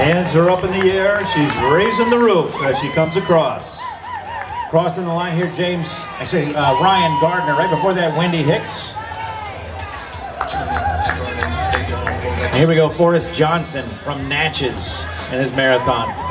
Hands are up in the air. She's raising the roof as she comes across. Crossing the line here, Ryan Gardner. Right before that, Wendy Hicks. And here we go, Forrest Johnson from Natchez in his marathon.